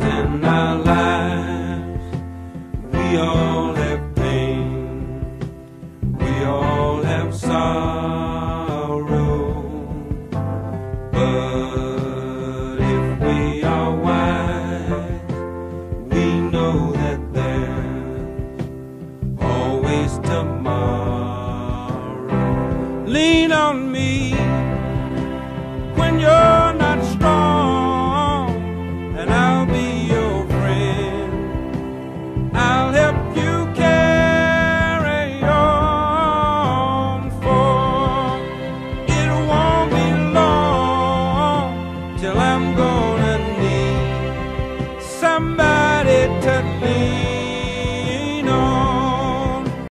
in our lives. We all have pain, we all have sorrow, but if we are wise, we know that there's always tomorrow. Lean on me when you're not strong, and I'll be your friend. I'll help you carry on, for it won't be long till I'm gonna need somebody